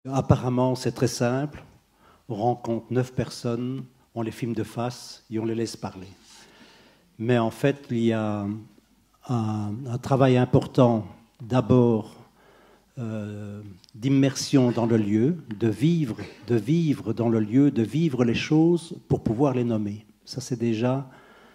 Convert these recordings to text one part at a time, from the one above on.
Apparemment, c'est très simple. On rencontre 9 personnes, on les filme de face et on les laisse parler. Mais en fait, il y a un travail important, d'abord, d'immersion dans le lieu, de vivre dans le lieu, de vivre les choses pour pouvoir les nommer. Ça, c'est déjà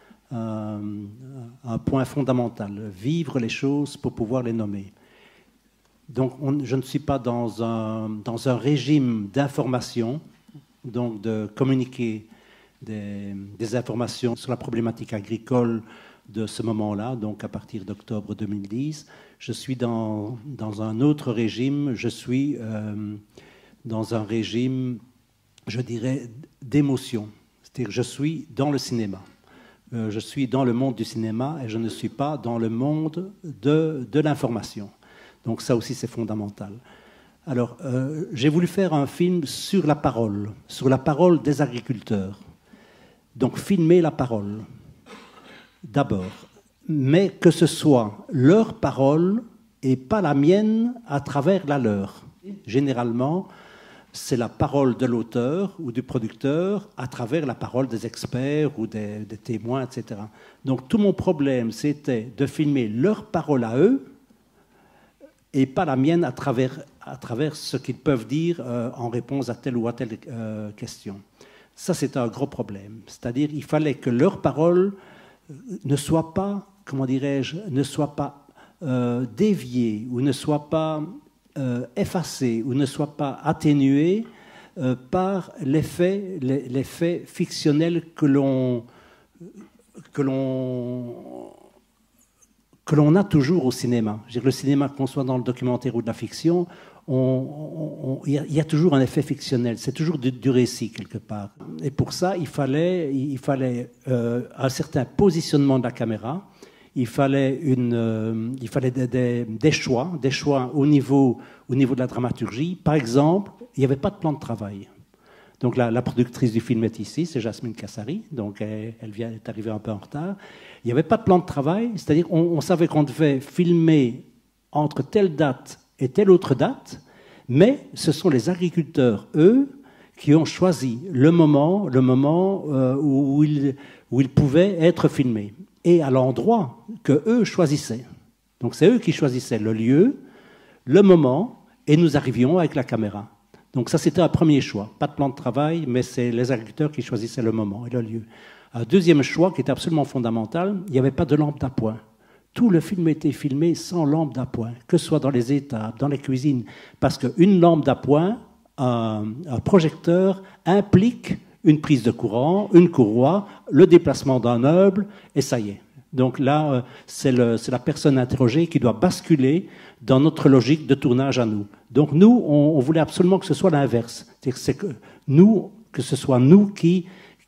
un point fondamental. Vivre les choses pour pouvoir les nommer. Donc, je ne suis pas dans un régime d'information, donc de communiquer des informations sur la problématique agricole de ce moment-là, donc à partir d'octobre 2010. Je suis dans un autre régime, je suis dans un régime, je dirais, d'émotion. C'est-à-dire je suis dans le cinéma. Je suis dans le monde du cinéma et je ne suis pas dans le monde de l'information. Donc ça aussi, c'est fondamental. Alors, j'ai voulu faire un film sur la parole des agriculteurs. Donc, filmer la parole, d'abord. Mais que ce soit leur parole et pas la mienne à travers la leur. Généralement, c'est la parole de l'auteur ou du producteur à travers la parole des experts ou des témoins, etc. Donc, tout mon problème, c'était de filmer leur parole à eux et pas la mienne à travers ce qu'ils peuvent dire en réponse à telle ou à telle question. Ça, c'est un gros problème. C'est-à-dire il fallait que leur parole ne soit pas, comment dirais-je, ne soit pas déviée ou ne soit pas effacée ou ne soit pas atténuée par l'effet fictionnel que l'on a toujours au cinéma. Je veux dire, le cinéma, qu'on soit dans le documentaire ou de la fiction, il y a toujours un effet fictionnel. C'est toujours du récit, quelque part. Et pour ça, il fallait un certain positionnement de la caméra. Il fallait des choix au niveau de la dramaturgie. Par exemple, il n'y avait pas de plan de travail. Donc la productrice du film est ici, c'est Jasmine Kassari, donc elle est arrivée un peu en retard. Il n'y avait pas de plan de travail, c'est-à-dire on savait qu'on devait filmer entre telle date et telle autre date, mais ce sont les agriculteurs, eux, qui ont choisi le moment où ils pouvaient être filmés, et à l'endroit que eux choisissaient. Donc c'est eux qui choisissaient le lieu, le moment, et nous arrivions avec la caméra. Donc ça, c'était un premier choix. Pas de plan de travail, mais c'est les agriculteurs qui choisissaient le moment et le lieu. Un deuxième choix qui était absolument fondamental, il n'y avait pas de lampe d'appoint. Tout le film était filmé sans lampe d'appoint, que ce soit dans les étables, dans les cuisines, parce qu'une lampe d'appoint, un projecteur, implique une prise de courant, une courroie, le déplacement d'un meuble, et ça y est. Donc là, c'est la personne interrogée qui doit basculer dans notre logique de tournage à nous. Donc nous, on voulait absolument que ce soit l'inverse. C'est que ce soit nous qui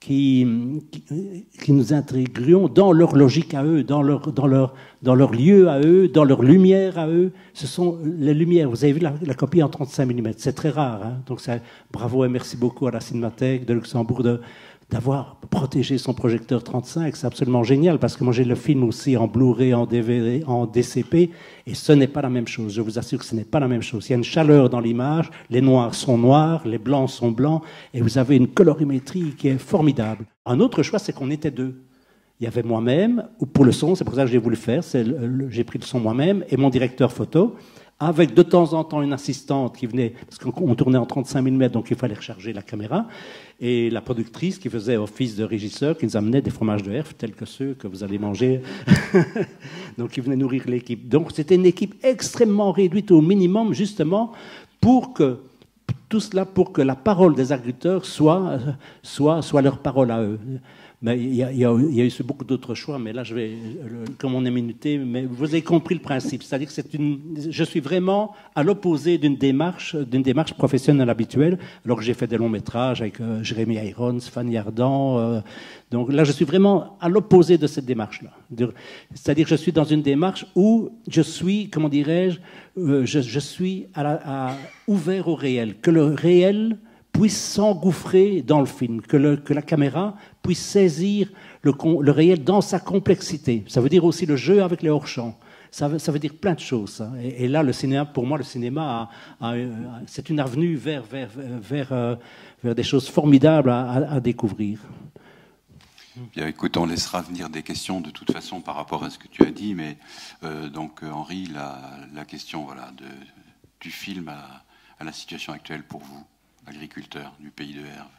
nous intégrions dans leur logique à eux, dans leur lieu à eux, dans leur lumière à eux. Ce sont les lumières. Vous avez vu la copie en 35 mm. C'est très rare. Hein. Donc bravo et merci beaucoup à la Cinémathèque de Luxembourg d'avoir protégé son projecteur 35. C'est absolument génial parce que moi j'ai le film aussi en Blu-ray, en DVD, en DCP et ce n'est pas la même chose. Je vous assure que ce n'est pas la même chose. Il y a une chaleur dans l'image, les noirs sont noirs, les blancs sont blancs et vous avez une colorimétrie qui est formidable. Un autre choix, c'est qu'on était deux. Il y avait moi-même, ou pour le son, c'est pour ça que j'ai voulu faire, j'ai pris le son moi-même et mon directeur photo, avec de temps en temps une assistante qui venait, parce qu'on tournait en 35 mm, donc il fallait recharger la caméra, et la productrice qui faisait office de régisseur, qui nous amenait des fromages de herbe, tels que ceux que vous allez manger. Donc il venait nourrir l'équipe. Donc c'était une équipe extrêmement réduite au minimum, justement, pour que la parole des agriculteurs soit leur parole à eux. Mais il y a eu beaucoup d'autres choix, mais là, comme on est minuté, mais vous avez compris le principe. C'est-à-dire que je suis vraiment à l'opposé d'une démarche professionnelle habituelle, alors que j'ai fait des longs métrages avec Jérémy Irons, Fanny Ardant. Donc là, je suis vraiment à l'opposé de cette démarche-là. C'est-à-dire que je suis dans une démarche où je suis, comment dirais-je, je suis ouvert au réel, que le réel puisse s'engouffrer dans le film, que la caméra puisse saisir le réel dans sa complexité. Ça veut dire aussi le jeu avec les hors-champs. ça veut dire plein de choses. Ça. Et là, le cinéma, pour moi, le cinéma, c'est une avenue vers des choses formidables à découvrir. Bien, écoute, on laissera venir des questions de toute façon par rapport à ce que tu as dit, mais donc Henri, la question voilà, du film à la situation actuelle pour vous, agriculteurs du pays de Herve.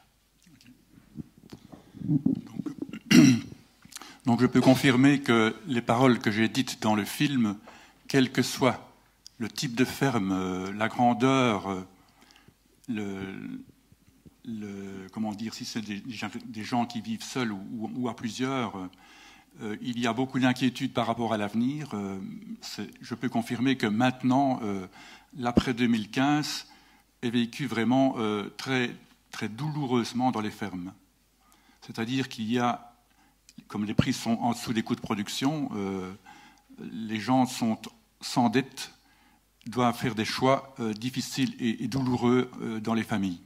Donc je peux confirmer que les paroles que j'ai dites dans le film, quel que soit le type de ferme, la grandeur, comment dire, si c'est des gens qui vivent seuls ou à plusieurs, il y a beaucoup d'inquiétudes par rapport à l'avenir. Je peux confirmer que maintenant, l'après 2015 est vécu vraiment très, très douloureusement dans les fermes. C'est-à-dire qu'il y a, comme les prix sont en dessous des coûts de production, les gens sont sans dette, doivent faire des choix difficiles et douloureux dans les familles.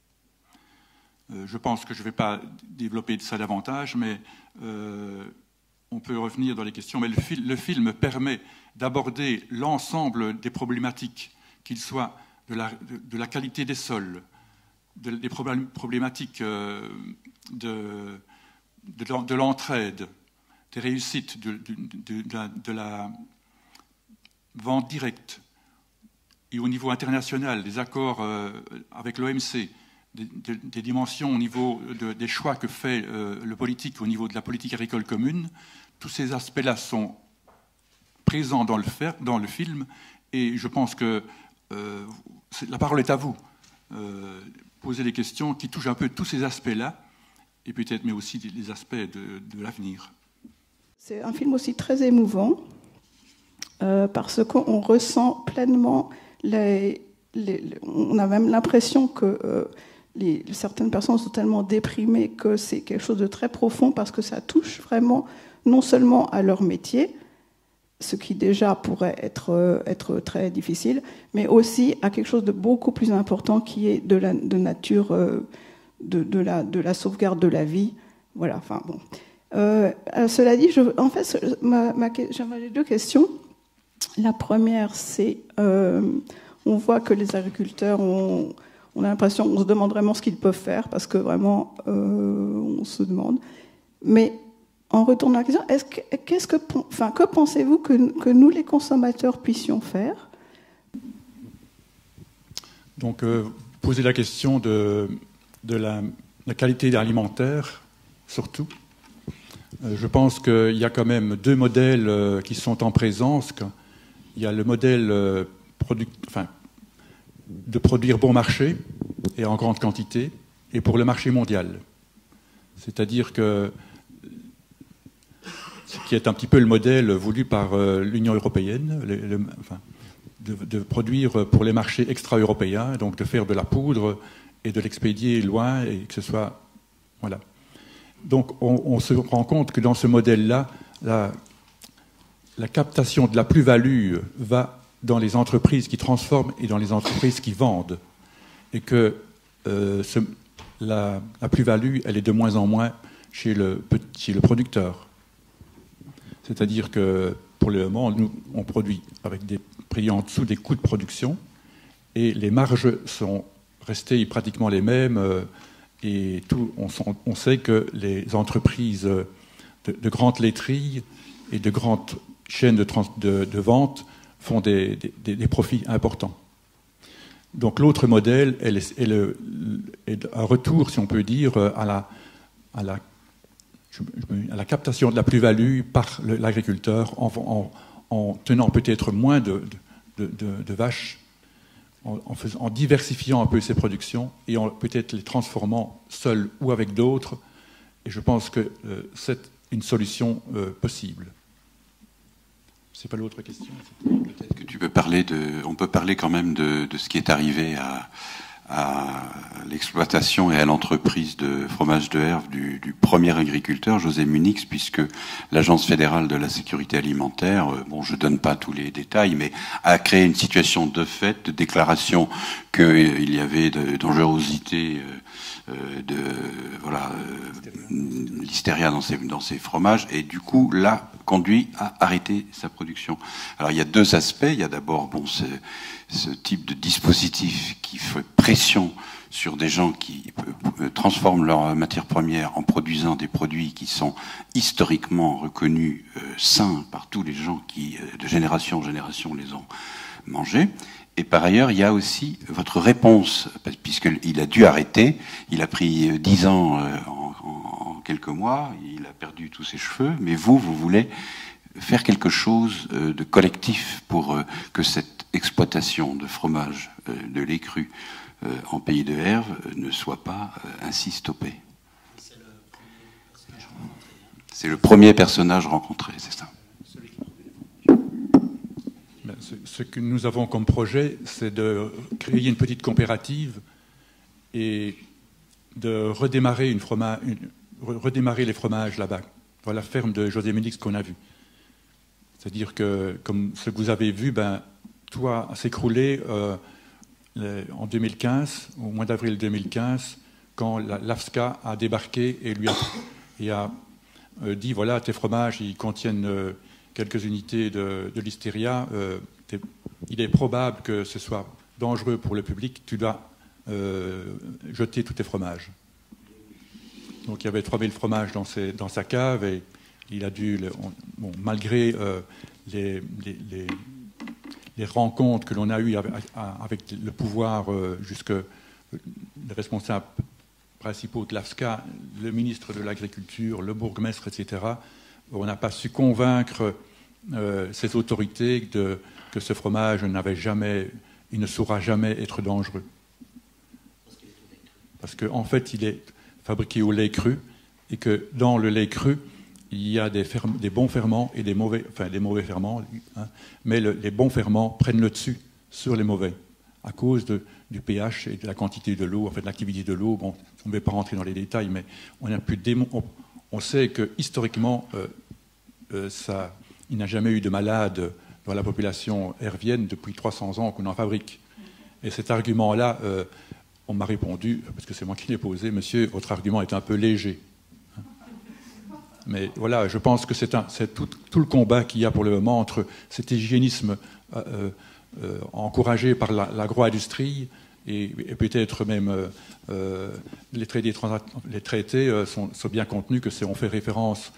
Je pense que je ne vais pas développer ça davantage, mais on peut revenir dans les questions. Mais le film permet d'aborder l'ensemble des problématiques, qu'ils soient de la qualité des sols, des problématiques de l'entraide, des réussites, de la vente directe, et au niveau international, des accords avec l'OMC, des dimensions au niveau des choix que fait le politique au niveau de la politique agricole commune. Tous ces aspects-là sont présents dans le film, et je pense que la parole est à vous. Poser des questions qui touchent un peu tous ces aspects-là, et peut-être mais aussi les aspects de l'avenir. C'est un film aussi très émouvant, parce qu'on ressent pleinement, on a même l'impression que certaines personnes sont tellement déprimées que c'est quelque chose de très profond, parce que ça touche vraiment non seulement à leur métier, ce qui déjà pourrait être très difficile, mais aussi à quelque chose de beaucoup plus important qui est de nature de la sauvegarde de la vie. Voilà, enfin bon. Cela dit, j'avais deux questions. La première, c'est on voit que les agriculteurs on a l'impression, on se demande vraiment ce qu'ils peuvent faire, parce que vraiment on se demande. Mais en retournant à la question, que pensez-vous que nous, les consommateurs, puissions faire? Donc, poser la question de la qualité alimentaire, surtout. Je pense qu'il y a quand même deux modèles qui sont en présence. Il y a le modèle de produire bon marché et en grande quantité, et pour le marché mondial. C'est-à-dire que ce qui est un petit peu le modèle voulu par l'Union européenne, de produire pour les marchés extra-européens, donc de faire de la poudre et de l'expédier loin, et que ce soit... Voilà. Donc on se rend compte que dans ce modèle-là, la captation de la plus-value va dans les entreprises qui transforment et dans les entreprises qui vendent. Et que la plus-value, elle est de moins en moins chez le producteur. C'est-à-dire que pour le moment, nous, on produit avec des prix en dessous des coûts de production, et les marges sont restées pratiquement les mêmes, et on sait que les entreprises de grandes laiteries et de grandes chaînes de vente font des profits importants. Donc l'autre modèle est un retour, si on peut dire, à la captation de la plus-value par l'agriculteur en tenant peut-être moins de vaches, en diversifiant un peu ses productions et en peut-être les transformant seuls ou avec d'autres. Et je pense que c'est une solution possible. C'est pas l'autre question. Peut-être que tu peux parler on peut parler quand même de ce qui est arrivé à l'exploitation et à l'entreprise de fromage de Herve du premier agriculteur, José Munix, puisque l'Agence fédérale de la sécurité alimentaire, je donne pas tous les détails, mais a créé une situation de fait, de déclaration qu'il y avait de dangerosité l'hystéria dans ces fromages, et du coup là conduit à arrêter sa production. Alors il y a deux aspects. Il y a d'abord ce type de dispositif qui fait pression sur des gens qui transforment leur matière première en produisant des produits qui sont historiquement reconnus sains par tous les gens qui, de génération en génération, les ont mangés. Et par ailleurs, il y a aussi votre réponse, puisqu'il a dû arrêter. Il a pris 10 ans en quelques mois, il a perdu tous ses cheveux, mais vous voulez faire quelque chose de collectif pour que cette exploitation de fromage, de lait cru en pays de Herve ne soit pas ainsi stoppée. C'est le premier personnage rencontré, c'est ça. Ce que nous avons comme projet, c'est de créer une petite coopérative et de redémarrer les fromages là-bas, dans la ferme de José Munix qu'on a vue. C'est-à-dire que, comme ce que vous avez vu, tout a s'écroulé en 2015, au mois d'avril 2015, quand l'AFSCA a débarqué et a dit, voilà, tes fromages, ils contiennent quelques unités de listeria, il est probable que ce soit dangereux pour le public, tu dois jeter tous tes fromages. Donc il y avait 3000 fromages dans sa cave et il a dû, malgré les rencontres que l'on a eues avec le pouvoir, jusque les responsables principaux de l'AFSCA, le ministre de l'Agriculture, le bourgmestre, etc., on n'a pas su convaincre ces autorités que ce fromage il ne saura jamais être dangereux. Parce qu'en fait, il est fabriqué au lait cru, et que dans le lait cru, il y a des bons ferments et des mauvais ferments, hein, mais les bons ferments prennent le dessus sur les mauvais, à cause du pH et de la quantité de l'eau, en fait, de l'activité de l'eau. Bon, on ne va pas rentrer dans les détails, mais on sait que historiquement, il n'a jamais eu de malade dans la population hervienne depuis 300 ans qu'on en fabrique. Et cet argument-là, on m'a répondu, parce que c'est moi qui l'ai posé, monsieur, votre argument est un peu léger. Mais voilà, je pense que c'est tout le combat qu'il y a pour le moment entre cet hygiénisme encouragé par l'agro-industrie et peut-être même les traités sont bien contenus, on fait référence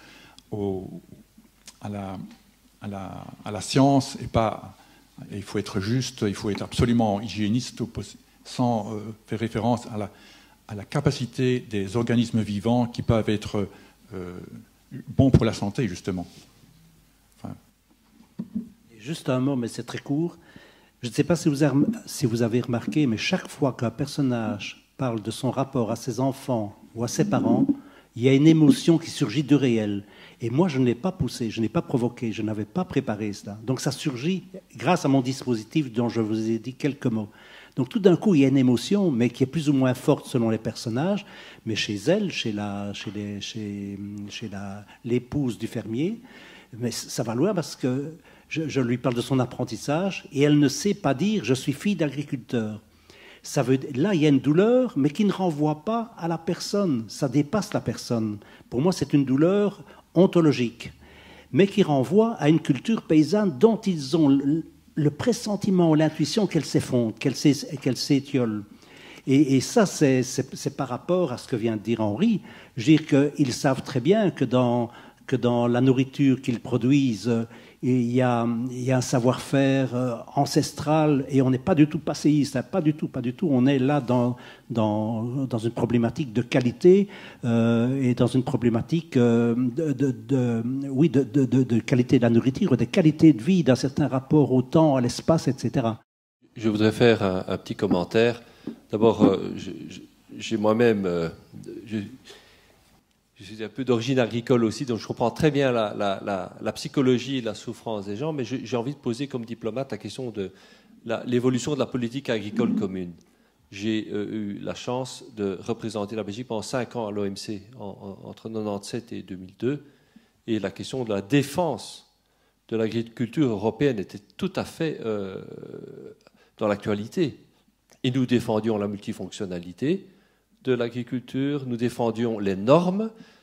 à la science et pas. Et il faut être juste, il faut être absolument hygiéniste sans faire référence à la capacité des organismes vivants qui peuvent être bons pour la santé, justement. Enfin. Juste un mot, mais c'est très court. Je ne sais pas si vous avez remarqué, mais chaque fois qu'un personnage parle de son rapport à ses enfants ou à ses parents, il y a une émotion qui surgit du réel. Et moi, je ne l'ai pas poussé, je n'ai pas provoqué, je n'avais pas préparé cela. Donc ça surgit grâce à mon dispositif dont je vous ai dit quelques mots. Donc tout d'un coup, il y a une émotion, mais qui est plus ou moins forte selon les personnages. Mais chez elle, chez l'épouse du fermier, mais ça va loin parce que je lui parle de son apprentissage et elle ne sait pas dire « je suis fille d'agriculteur ». Là, il y a une douleur, mais qui ne renvoie pas à la personne. Ça dépasse la personne. Pour moi, c'est une douleur ontologique, mais qui renvoie à une culture paysanne dont ils ont le pressentiment, l'intuition qu'elle s'effondre, qu'elle s'étiole. Et ça, c'est par rapport à ce que vient de dire Henri. Je veux dire qu'ils savent très bien que dans la nourriture qu'ils produisent, il y a un savoir-faire ancestral et on n'est pas du tout passéiste, pas du tout. On est là dans une problématique de qualité et dans une problématique de qualité de la nourriture, de qualité de vie, d'un certain rapport au temps, à l'espace, etc. Je voudrais faire un petit commentaire. D'abord, j'ai moi-même... Je suis un peu d'origine agricole aussi, donc je comprends très bien la psychologie et la souffrance des gens, mais j'ai envie de poser comme diplomate la question de l'évolution de la politique agricole commune. J'ai eu la chance de représenter la Belgique pendant 5 ans à l'OMC, entre 1997 et 2002, et la question de la défense de l'agriculture européenne était tout à fait dans l'actualité. Et nous défendions la multifonctionnalité de l'agriculture, nous défendions les normes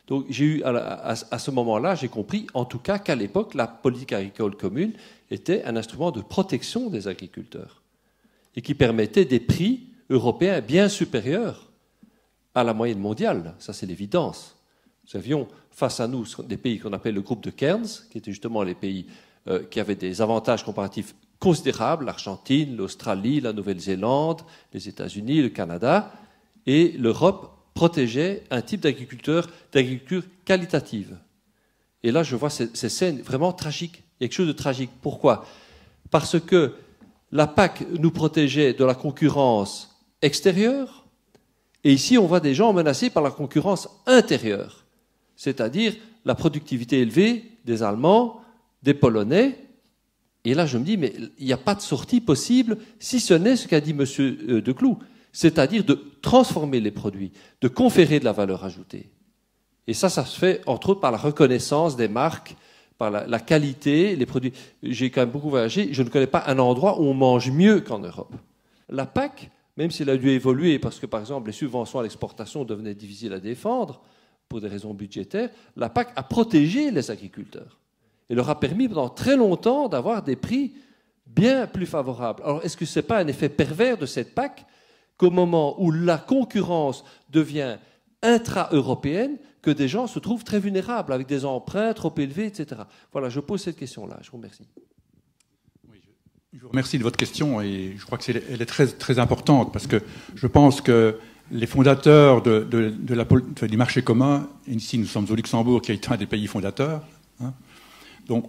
Donc j'ai eu, à ce moment-là, j'ai compris, en tout cas, qu'à l'époque, la politique agricole commune était un instrument de protection des agriculteurs et qui permettait des prix européens bien supérieurs à la moyenne mondiale. Ça, c'est l'évidence. Nous avions face à nous des pays qu'on appelait le groupe de Cairns, qui étaient justement les pays qui avaient des avantages comparatifs considérables, l'Argentine, l'Australie, la Nouvelle-Zélande, les États-Unis, le Canada, et l'Europe protégeait un type d'agriculture qualitative. Et là, je vois ces scènes vraiment tragiques. Il y a quelque chose de tragique. Pourquoi? Parce que la PAC nous protégeait de la concurrence extérieure, et ici, on voit des gens menacés par la concurrence intérieure, c'est-à-dire la productivité élevée des Allemands, des Polonais. Et là, je me dis, mais il n'y a pas de sortie possible, si ce n'est ce qu'a dit M. Decloux, c'est-à-dire de transformer les produits, de conférer de la valeur ajoutée. Et ça se fait, entre autres, par la reconnaissance des marques, par la qualité, les produits. J'ai quand même beaucoup voyagé, je ne connais pas un endroit où on mange mieux qu'en Europe. La PAC, même s'il a dû évoluer, parce que, par exemple, les subventions à l'exportation devenaient difficiles à défendre, pour des raisons budgétaires, la PAC a protégé les agriculteurs et leur a permis pendant très longtemps d'avoir des prix bien plus favorables. Alors, est-ce que ce n'est pas un effet pervers de cette PAC qu'au moment où la concurrence devient intra-européenne, que des gens se trouvent très vulnérables, avec des emprunts trop élevés, etc. Voilà, je pose cette question-là. Je vous remercie. Oui, je vous remercie de votre question et je crois qu'elle est très, très importante parce que je pense que les fondateurs du marché commun, et ici nous sommes au Luxembourg qui est un des pays fondateurs, hein, donc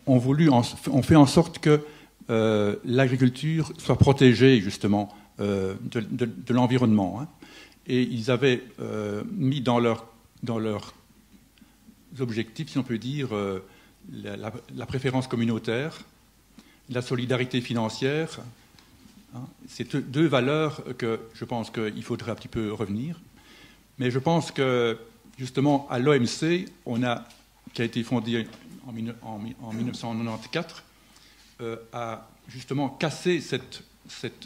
on fait en sorte que l'agriculture soit protégée justement de l'environnement. Hein. Et ils avaient mis dans leurs objectifs, si on peut dire, la préférence communautaire, la solidarité financière. Hein. C'est deux valeurs que je pense qu'il faudrait un petit peu revenir. Mais je pense que, justement, à l'OMC, qui a été fondé en 1994, a justement cassé cet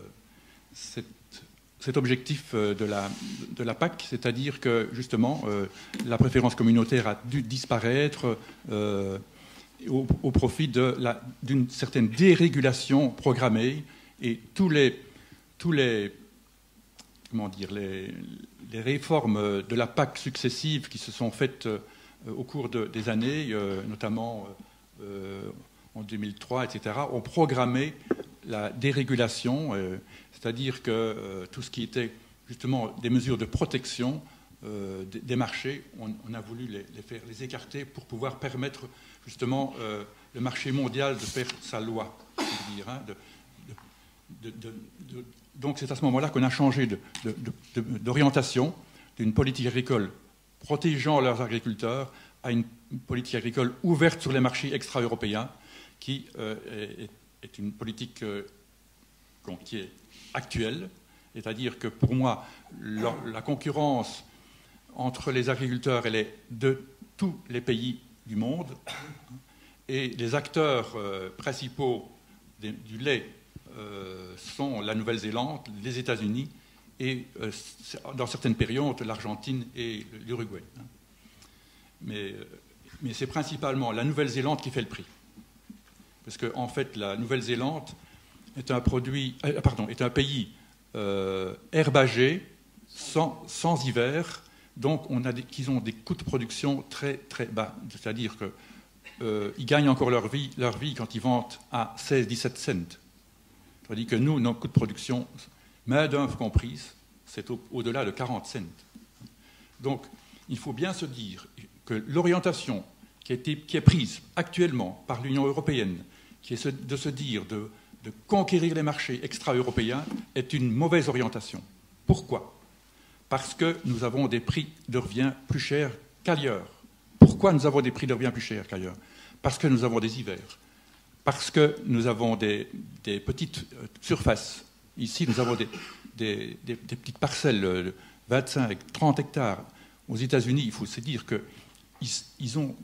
objectif de la PAC, c'est-à-dire que, justement, la préférence communautaire a dû disparaître au profit d'une certaine dérégulation programmée, et tous les réformes de la PAC successives qui se sont faites au cours des années, notamment en 2003, etc., ont programmé la dérégulation, c'est-à-dire que tout ce qui était justement des mesures de protection des marchés, on a voulu les écarter pour pouvoir permettre justement le marché mondial de faire sa loi. Dire, hein, donc c'est à ce moment-là qu'on a changé d'orientation d'une politique agricole protégeant leurs agriculteurs à une politique agricole ouverte sur les marchés extra-européens qui est une politique qui est actuelle, c'est-à-dire que pour moi, la concurrence entre les agriculteurs, elle est de tous les pays du monde, et les acteurs principaux du lait sont la Nouvelle-Zélande, les États-Unis et, dans certaines périodes, l'Argentine et l'Uruguay. Mais c'est principalement la Nouvelle-Zélande qui fait le prix. Parce qu'en fait, la Nouvelle-Zélande est un pays herbagé, sans hiver, donc qu'ils ont des coûts de production très, très bas. C'est-à-dire qu'ils gagnent encore leur vie quand ils vendent à 16-17 cents. C'est-à-dire que nous, nos coûts de production, main-d'œuvre comprise, c'est au-delà de 40 cents. Donc, il faut bien se dire que l'orientation qui est prise actuellement par l'Union européenne, qui est de se dire de conquérir les marchés extra-européens, est une mauvaise orientation. Pourquoi? Parce que nous avons des prix de revient plus chers qu'ailleurs. Pourquoi nous avons des prix de revient plus chers qu'ailleurs? Parce que nous avons des hivers. Parce que nous avons des petites surfaces. Ici, nous avons des petites parcelles de 25, 30 hectares. Aux États-Unis, il faut se dire qu'ils ont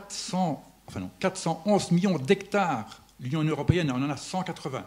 411 millions d'hectares. L'Union européenne en a 180.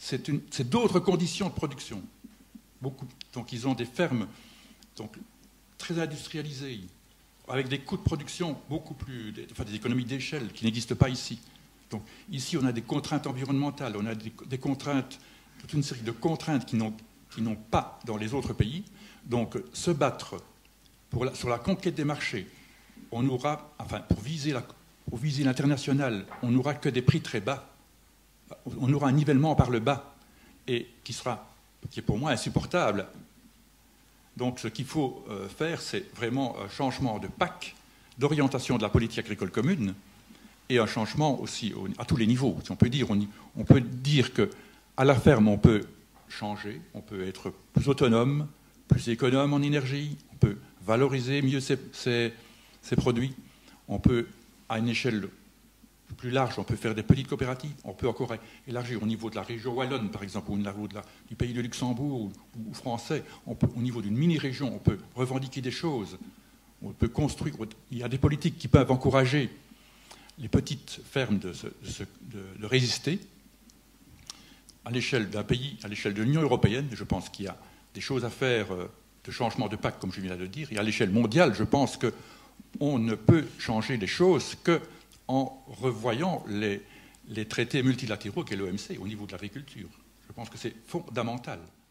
C'est d'autres conditions de production. Beaucoup. Donc, ils ont des fermes très industrialisée, avec des coûts de production beaucoup plus, des économies d'échelle qui n'existent pas ici. Donc ici, on a des contraintes environnementales, on a des contraintes, toute une série de contraintes qui n'ont pas dans les autres pays. Donc se battre sur la conquête des marchés, on aura, enfin pour viser l'international, on n'aura que des prix très bas. On aura un nivellement par le bas et qui est pour moi insupportable. Donc ce qu'il faut faire, c'est vraiment un changement de PAC, d'orientation de la politique agricole commune, et un changement aussi à tous les niveaux. Si on peut dire qu'à la ferme, on peut changer, on peut être plus autonome, plus économe en énergie, on peut valoriser mieux ses produits, on peut, à une échelle plus large, on peut faire des petites coopératives, on peut encore élargir au niveau de la région wallonne, par exemple, ou au niveau du pays de Luxembourg ou français, au niveau d'une mini-région, on peut revendiquer des choses, on peut construire. Il y a des politiques qui peuvent encourager les petites fermes de résister. À l'échelle d'un pays, à l'échelle de l'Union européenne, je pense qu'il y a des choses à faire de changement de PAC, comme je viens de le dire, et à l'échelle mondiale, je pense qu'on ne peut changer les choses qu'en revoyant les traités multilatéraux qu'est l'OMC au niveau de l'agriculture. Je pense que c'est fondamental.